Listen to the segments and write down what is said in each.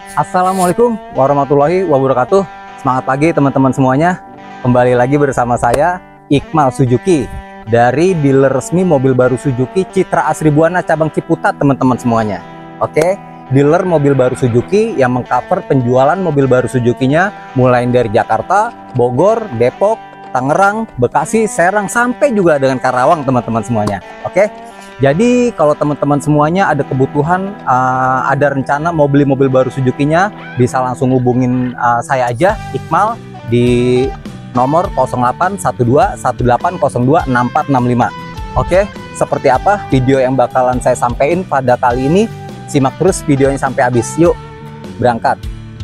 Assalamualaikum warahmatullahi wabarakatuh. Semangat pagi teman-teman semuanya. Kembali lagi bersama saya Iqmal Suzuki dari dealer resmi mobil baru Suzuki Citra Asri Buana cabang Ciputat teman-teman semuanya. Oke, dealer mobil baru Suzuki yang mengcover penjualan mobil baru Suzuki-nya mulai dari Jakarta, Bogor, Depok, Tangerang, Bekasi, Serang sampai juga dengan Karawang teman-teman semuanya. Oke. Jadi kalau teman-teman semuanya ada kebutuhan, ada rencana mau beli mobil baru Suzuki-nya, bisa langsung hubungin saya aja, Iqmal, di nomor 081218026465. Oke, seperti apa video yang bakalan saya sampaikan pada kali ini? Simak terus videonya sampai habis. Yuk, berangkat.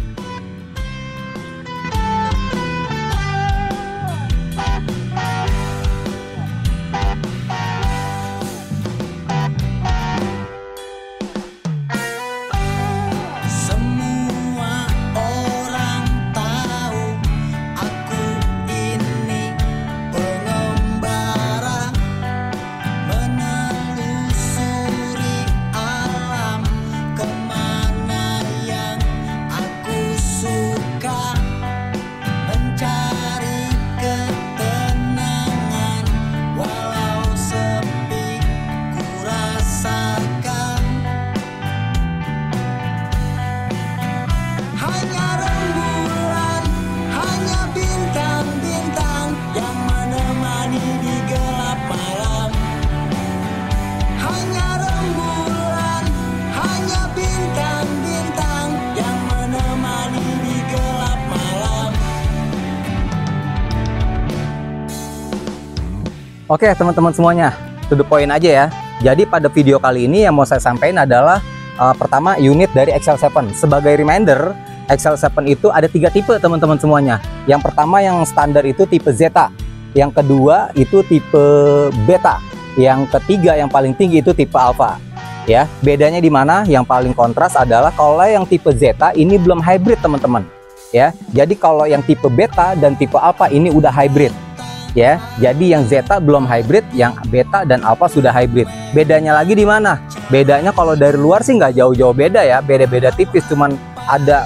Oke teman-teman semuanya, to the point aja ya. Jadi pada video kali ini yang mau saya sampaikan adalah pertama unit dari XL7. Sebagai reminder, XL7 itu ada 3 tipe teman-teman semuanya. Yang pertama yang standar itu tipe Zeta, yang kedua itu tipe Beta, yang ketiga yang paling tinggi itu tipe Alpha. Ya, bedanya di mana? Yang paling kontras adalah kalau yang tipe Zeta ini belum hybrid teman-teman. Ya, jadi kalau yang tipe Beta dan tipe Alpha ini udah hybrid. Ya, jadi yang Zeta belum hybrid, yang Beta dan Alpha sudah hybrid. Bedanya lagi di mana? Bedanya kalau dari luar sih nggak jauh-jauh beda ya, beda-beda tipis, cuman ada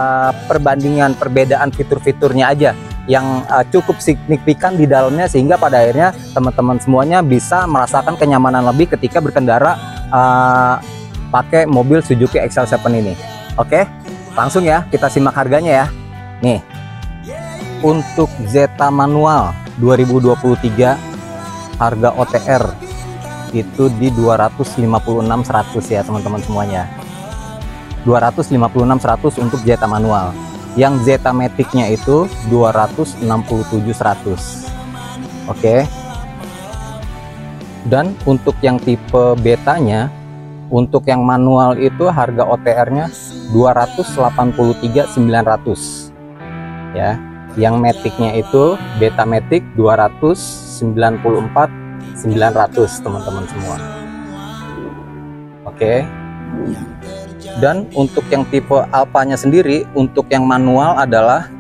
perbedaan fitur-fiturnya aja yang cukup signifikan di dalamnya, sehingga pada akhirnya teman-teman semuanya bisa merasakan kenyamanan lebih ketika berkendara pakai mobil Suzuki XL7 ini. Oke, langsung ya kita simak harganya ya. Nih, untuk Zeta manual 2023 harga OTR itu di 256.100 ya teman-teman semuanya. 256.100 untuk Zeta manual. Yang Zeta Matic-nya itu 267.100. Oke. Dan untuk yang tipe Betanya, untuk yang manual itu harga OTR-nya 283.900. Ya. Yang Matic-nya itu Beta Matic 294.900 teman-teman semua. Oke. Dan untuk yang tipe Alpha-nya sendiri, untuk yang manual adalah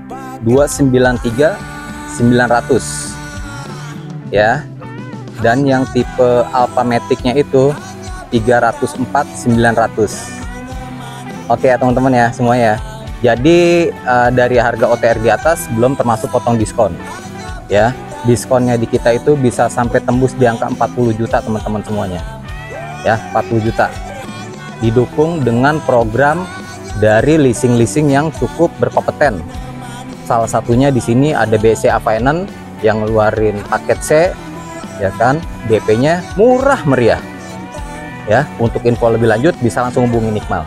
293.900 ya. Dan yang tipe Alpha Matic-nya itu 304.900. Oke ya teman-teman ya semuanya. Jadi dari harga OTR di atas belum termasuk potong diskon ya. Diskonnya di kita itu bisa sampai tembus di angka 40 juta teman-teman semuanya ya, 40 juta. Didukung dengan program dari leasing-leasing yang cukup berkompeten. Salah satunya di sini ada BCA Finance yang ngeluarin paket C ya kan, DP-nya murah meriah ya. Untuk info lebih lanjut bisa langsung hubungi Iqmal.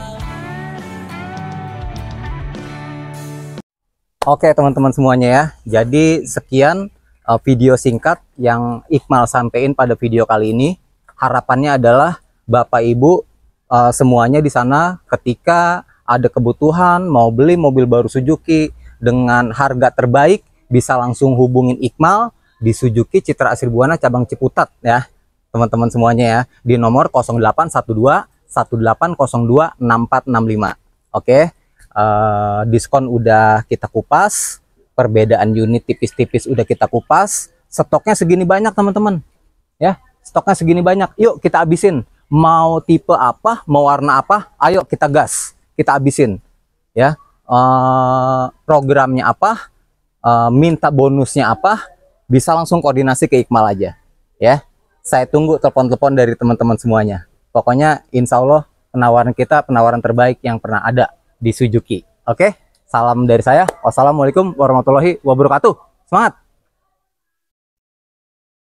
Oke teman-teman semuanya ya, jadi sekian video singkat yang Iqmal sampaikan pada video kali ini. Harapannya adalah Bapak Ibu semuanya di sana ketika ada kebutuhan mau beli mobil baru Suzuki dengan harga terbaik bisa langsung hubungin Iqmal di Suzuki Citra Asri Buana cabang Ciputat ya teman-teman semuanya ya, di nomor 081218026465. Oke. Diskon udah kita kupas, perbedaan unit tipis-tipis udah kita kupas, stoknya segini banyak teman-teman ya, stoknya segini banyak, yuk kita habisin. Mau tipe apa, mau warna apa, ayo kita gas, kita habisin. ya. Programnya apa, minta bonusnya apa, bisa langsung koordinasi ke Iqmal aja ya. Saya tunggu telepon-telepon dari teman-teman semuanya. Pokoknya insya Allah penawaran kita penawaran terbaik yang pernah ada di Suzuki. Oke, salam dari saya. Wassalamualaikum warahmatullahi wabarakatuh. Semangat.